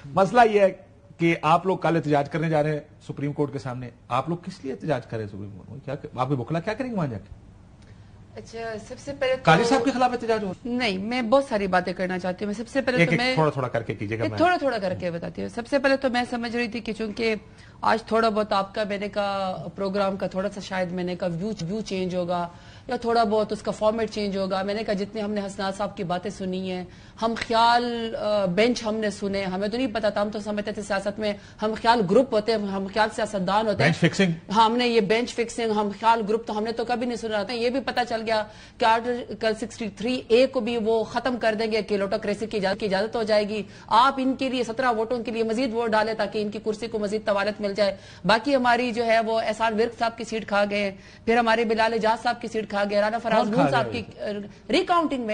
مسئلہ یہ ہے کہ آپ لوگ کل احتجاج کرنے جا رہے ہیں سپریم کورٹ کے سامنے. آپ لوگ کس لیے احتجاج کر رہے ہیں سپریم کورٹ میں؟ کیا آپ کے وکلا کیا کریں گے وہاں جا کے؟ اچھا سب سے پہلے قاضی صاحب کے خلاف احتجاج ہو؟ نہیں، میں بہت ساری باتیں کرنا چاہتی ہوں. میں سب سے پہلے تو میں تھوڑا تھوڑا کر کے کیجیے گا. تھوڑا تھوڑا کر کے بتاتی ہوں. سب سے پہلے تو میں سمجھ رہی تھی کہ چونکہ آج تھوڑا بہت آپ کا میں نے کہا پروگرام کا تھوڑا سا شاید میں نے کہا ویو چینج ہوگا یا تھوڑا بہت اس کا فارمیٹ چینج ہوگا. میں نے کہا جتنے ہم نے حسنات صاحب کی باتیں سنی ہیں، ہم خیال بینچ ہم نے سنے، ہمیں تو نہیں پتا تھا. ہم تو سمجھتے تھے سیاست میں ہم خیال گروپ ہوتے ہیں، ہم خیال سیاستدان ہوتے ہیں. بینچ فکسنگ ہم نے یہ بینچ فکسنگ، ہم خیال گروپ تو ہم نے تو کبھی نہیں سنا. یہ بھی پتا چل گیا کہ آرٹیکل 63A کو بھی وہ ختم کر دیں گے کہ لوٹوکریسی کی اجازت ہو جائے گی. آپ ان کے لیے 17 ووٹوں کے لیے مزید ووٹ ڈالیں تاکہ ان کی کرسی کو مزید طوالت مل جائے. باقی ہماری جو ہے وہ احسان ورک صاحب کی سیٹ کھا گئے، پھر ہمارے بلال اعجاز صاحب کی سیٹ کھا گئے، رانا فراز نون صاحب کی ریکاؤنٹنگ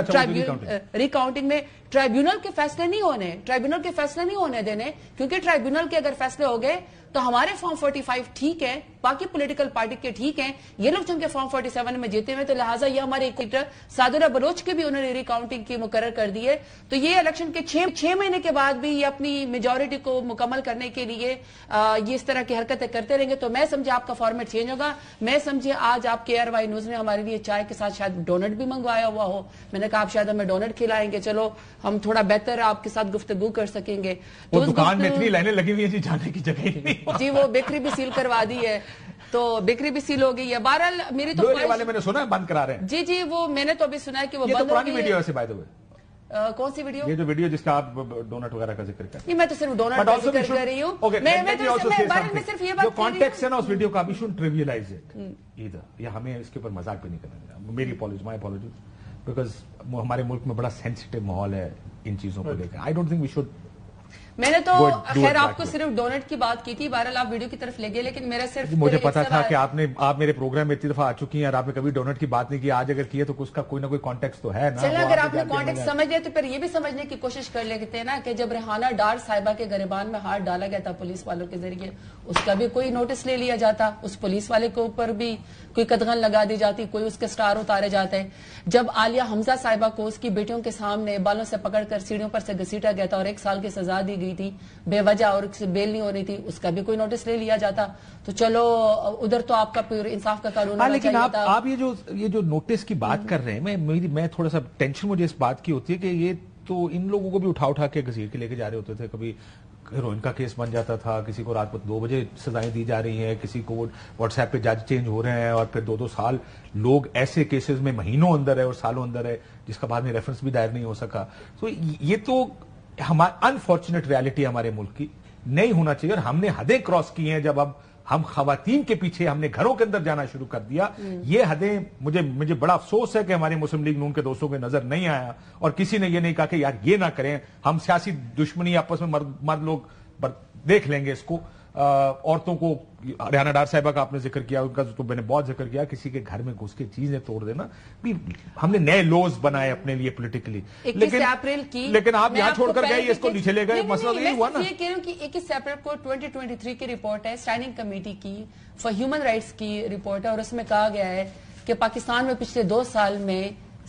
میں ٹرائیبیونل کے فیصلے نہیں ہونے، ٹرائیبیونل کے فیصلے نہیں ہونے دینے، کیونکہ ٹرائیبیونل کے اگر فیصلے ہو گئے تو ہمارے فارم 45 ٹھیک ہے، باقی پولیٹیکل پارٹی کے ٹھیک ہیں. یہ لوگ چونکہ فارم 47 میں جیتے ہوئے تو لہٰذا یہ ہمارے سادرہ بلوچ کے بھی انہوں نے ریکاؤنٹنگ کی مقرر کر دی ہے. تو یہ الیکشن کے 6 مہینے کے بعد بھی یہ اپنی میجورٹی کو مکمل کرنے کے لیے یہ اس طرح کی حرکتیں کرتے رہیں گے. تو میں سمجھے آپ کا فارمیٹ چینج ہوگا. میں سمجھے آج آپ کے KRY نیوز نے ہمارے لیے چائے کے ساتھ شاید ڈونٹ بھی منگوایا ہوا ہو. میں نے کہا آپ شاید ہمیں ڈونٹ کھلائیں گے، چلو ہم تھوڑا بہتر آپ کے ساتھ گفتگو کر سکیں گے. وہ دکان میں اتنی لائنیں لگی ہوئی ہیں جی، جانے کی جگہ نہیں. جی وہ بیکری بھی سیل کروا دی ہے، تو بیکری بھی سیل ہو گئی ہے. بہرحال میری تو والے میں نے سنا ہے بند کرا رہے ہیں. جی وہ میں نے تو ابھی سنا ہے کہ وہ یہ تو بند ہو پرانی گئی ویڈیو ہے سے بائی دا وے. کون سی ویڈیو؟ یہ جو ویڈیو جس کا آپ ڈونٹ وغیرہ کا ذکر کرتے ہیں. میں تو صرف ڈونٹ کا ذکر کر رہی ہوں. میں صرف یہ بات، جو کانٹیکسٹ ہے نا اس ویڈیو کا، we shouldn't trivialize it either. یہ ہمیں اس کے اوپر مذاق بھی نہیں کرنا. میری اپالوجی، مائی اپالوجی، بیکاز ہمارے ملک میں بڑا سینسیٹیو ماحول ہے ان چیزوں کو لے کر. I don't think we should. میں نے تو خیر آپ کو صرف ڈونٹ کی بات کی تھی، بہرحال آپ ویڈیو کی طرف لے گئے، لیکن میرا صرف مجھے پتا تھا کہ آپ میرے پروگرام میں اتنی دفعہ آ چکی ہیں اور آپ نے کبھی ڈونٹ کی بات نہیں کی. آج اگر کیے تو اس کا کوئی نہ کوئی کانٹیکس تو ہے نا. چلیں اگر آپ نے کانٹیکس سمجھ لیا تو پھر یہ بھی سمجھنے کی کوشش کر لیتے ہیں نا کہ جب ریحانہ ڈار صاحبہ کے گریبان میں ہاتھ ڈالا گیا تھا پولیس والوں کے ذریعے، اس کا بھی کوئی نوٹس لے لیا جاتا، اس پولیس والے کے اوپر بھی کوئی قدغن لگا دی جاتی، کوئی اس کے سٹار اتارے جاتے. جب عالیہ حمزہ صاحبہ کو اس کی بیٹیوں کے سامنے بالوں سے پکڑ کر سیڑھیوں پر سے گھسیٹا گیا تھا اور 1 سال کی سزا دی گئی تھی بے وجہ اور بیل نہیں ہو رہی تھی، اس کا بھی کوئی نوٹس لے لیا جاتا. تو چلو ادھر تو آپ کا انصاف کا قانون. لیکن آپ یہ جو نوٹس کی بات کر رہے ہیں، میں تھوڑا سا ٹینشن مجھے اس بات کی ہوتی ہے کہ یہ تو ان لوگوں کو بھی اٹھا کے گھسیٹ کے لے کے جا رہے ہوتے تھے. کبھی ہیروئن کا کیس بن جاتا تھا، کسی کو رات کو 2 بجے سزائیں دی جا رہی ہیں، کسی کو واٹس ایپ پہ جج چینج ہو رہے ہیں اور پھر 2 سال لوگ ایسے کیسز میں مہینوں اندر ہے اور سالوں اندر ہے جس کا بعد میں ریفرنس بھی دائر نہیں ہو سکا. تو یہ تو انفارچونیٹ ریالٹی ہمارے ملک کی نہیں ہونا چاہیے. اور ہم نے حدیں کراس کی ہیں جب اب ہم خواتین کے پیچھے ہم نے گھروں کے اندر جانا شروع کر دیا. یہ حدیں مجھے بڑا افسوس ہے کہ ہمارے مسلم لیگ نون کے دوستوں کو نظر نہیں آیا اور کسی نے یہ نہیں کہا کہ یار یہ نہ کریں. ہم سیاسی دشمنی آپس میں مرد لوگ دیکھ لیں گے اس کو. عورتوں کو ریحانہ ڈار صاحبہ کا آپ نے ذکر کیا، ان کا تو میں نے بہت ذکر کیا، کسی کے گھر میں گھس کے چیزیں توڑ دینا. ہم نے نئے لوز بنائے اپنے لیے پولیٹیکلی، لیکن آپ یہاں چھوڑ کر گئے، اس کو نیچے لے گئے. مسئلہ یہی ہوا نا. یہ کہہ رہا ہوں کہ 21 اپریل کو 2023 کی رپورٹ ہے، اسٹینڈنگ کمیٹی کی فار ہیومن رائٹس کی رپورٹ ہے، اور اس میں کہا گیا ہے کہ پاکستان میں پچھلے 2 سال میں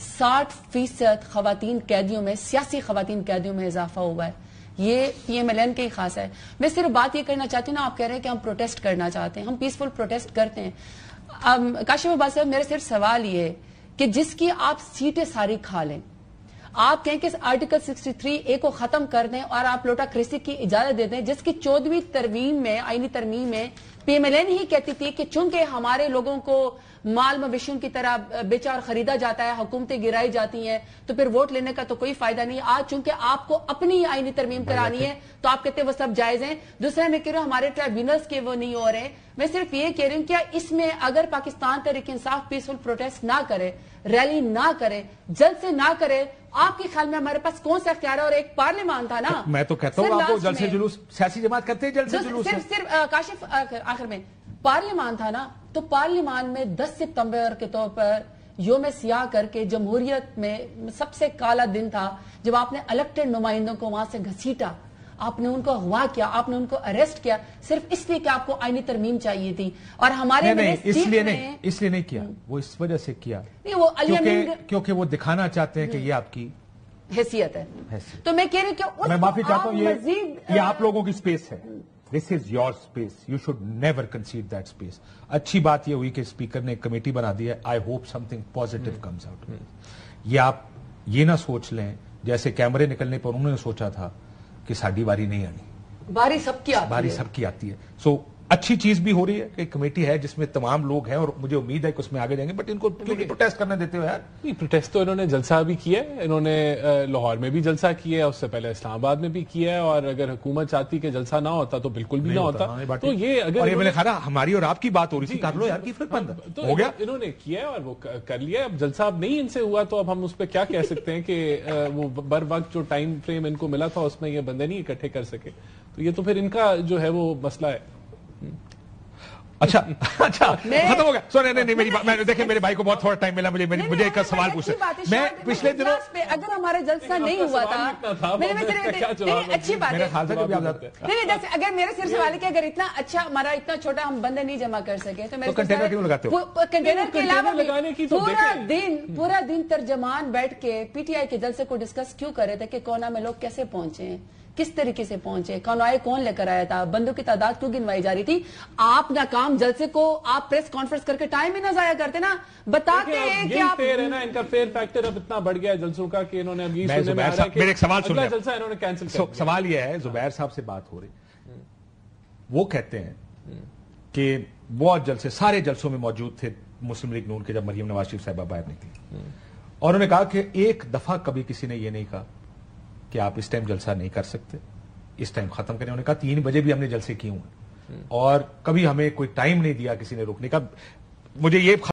60% خواتین قیدیوں میں، سیاسی خواتین قیدیوں میں اضافہ ہوا ہے. یہ PMLN کے ہی خاص ہے. میں صرف بات یہ کرنا چاہتی ہوں نا، آپ کہہ رہے ہیں کہ ہم پروٹیسٹ کرنا چاہتے ہیں، ہم پیسفل پروٹیسٹ کرتے ہیں. کاشف عباس صاحب، میرا صرف سوال یہ ہے کہ جس کی آپ سیٹیں ساری کھا لیں، آپ کہیں کہ آرٹیکل 63A کو ختم کر دیں اور آپ لوٹاکریسی کی اجازت دے دیں، جس کی 14ویں ترمیم میں، آئینی ترمیم میں PMLN ہی کہتی تھی کہ چونکہ ہمارے لوگوں کو مال مویشیوں کی طرح بیچا اور خریدا جاتا ہے، حکومتیں گرائی جاتی ہیں، تو پھر ووٹ لینے کا تو کوئی فائدہ نہیں. آج چونکہ آپ کو اپنی آئینی ترمیم کرانی ہے تو آپ کہتے ہیں وہ سب جائز ہیں. دوسرا میں کہہ رہا ہوں ہمارے ٹرائیبیونلز کے وہ نہیں ہو رہے. میں صرف یہ کہہ رہی ہوں کیا اس میں اگر پاکستان تحریک انصاف پیسفل پروٹیسٹ نہ کرے، ریلی نہ کرے، جلد سے نہ کرے، آپ کے خیال میں ہمارے پاس کون سا اختیار ہے؟ اور ایک پارلیمان تھا نا. میں تو کہتا ہوں آپ کو جلد سے جلوس، سیاسی جماعت کرتے ہیں جلد سے جلوس. صرف کاشف آخر میں پارلیمان تھا نا، تو پارلیمان میں 10 ستمبر کے طور پر یوم سیاہ کر کے جمہوریت میں سب سے کالا دن تھا جب آپ نے الیکٹڈ نمائندوں کو وہاں سے گھسیٹا، آپ نے ان کو اغوا کیا، آپ نے ان کو اریسٹ کیا، صرف اس لیے کہ آپ کو آئینی ترمیم چاہیے تھی. اور ہمارے نہیں اس لیے نہیں کیا، وہ اس وجہ سے کیا کیونکہ وہ دکھانا چاہتے ہیں کہ یہ آپ کی حیثیت ہے. تو میں کہہ رہی ہوں کہ میں معافی چاہتا ہوں, یہ آپ لوگوں کی سپیس ہے. This is your space, you should never consider that space. اچھی بات یہ ہوئی کہ اسپیکر نے ایک کمیٹی بنا دی ہے. I hope something positive comes out. یہ آپ یہ نہ سوچ لیں جیسے کیمرے نکلنے پر انہوں نے سوچا تھا کہ ساڈی باری نہیں آنی, باری سب کی آتی ہے. باری سب کی آتی ہے. سو اچھی چیز بھی ہو رہی ہے کہ کمیٹی ہے جس میں تمام لوگ ہیں اور مجھے امید ہے کہ اس میں آگے جائیں گے. بٹ ان کو پروٹیسٹ کرنے دیتے ہو یار. نہیں, پروٹیسٹ تو انہوں نے جلسہ بھی کیا ہے, انہوں نے لاہور میں بھی جلسہ کیا ہے, اس سے پہلے اسلام آباد میں بھی کیا ہے, اور اگر حکومت چاہتی کہ جلسہ نہ ہوتا تو بالکل بھی نہ ہوتا. تو یہ اگر میرے خیال ہماری اور آپ کی بات ہو رہی تھی, کر لو یار, کی فرق پڑتا ہو گیا. انہوں نے کیا ہے اور وہ کر لیا. اب جلسہ اب نہیں ان سے ہوا تو اب ہم اس پہ کیا کہہ سکتے ہیں کہ وہ بر وقت جو ٹائم فریم ان کو ملا تھا اس میں یہ بندے نہیں اکٹھے کر سکے. تو یہ تو پھر ان کا جو ہے وہ مسئلہ ہے. اچھا ختم ہو گیا. سوری نہیں, دیکھیں میرے بھائی کو بہت تھوڑا ٹائم ملا, مجھے ایک سوال پوچھنا. میں پچھلے دنوں اگر ہمارا جلسہ نہیں ہوا تھا, اچھی بات ہے, اگر میرا صرف سوال ہے کہ اگر اتنا اچھا ہمارا اتنا چھوٹا ہم بندے نہیں جمع کر سکے تو کنٹینر کیوں لگاتے ہو؟ کنٹینر کے علاوہ پورا دن ترجمان بیٹھ کے پی ٹی آئی کے جلسے کو ڈسکس کیوں کر رہے تھے کہ کونا میں لوگ کیسے پہنچے ہیں, کس طریقے سے پہنچے, کانوائے کون لے کر آیا تھا, بندوں کی تعداد کیوں گنوائی جا رہی تھی. آپ ناکام جلسے کو آپ پریس کانفرنس کر کے ٹائم ہی نہ ضائع کرتے نا, بتاتے ہیں کہ آپ فیئر ہے نا. ان کا فیئر فیکٹر اب اتنا بڑھ گیا جلسوں کا کہ انہوں نے اب یہ میرے ایک سوال سن جلسہ انہوں نے کینسل کر دیا. سوال یہ ہے, زبیر صاحب سے بات ہو رہی, وہ کہتے ہیں کہ بہت جلسے سارے جلسوں میں موجود تھے مسلم لیگ نون کے جب مریم نواز شریف صاحبہ باہر نکلی, اور انہوں نے کہا کہ ایک دفعہ کبھی کسی نے یہ نہیں کہا کہ آپ اس ٹائم جلسہ نہیں کر سکتے, اس ٹائم ختم کریں. انہوں نے کہا 3 بجے بھی ہم نے جلسے کیے ہوئے, اور کبھی ہمیں کوئی ٹائم نہیں دیا کسی نے روکنے کا. مجھے یہ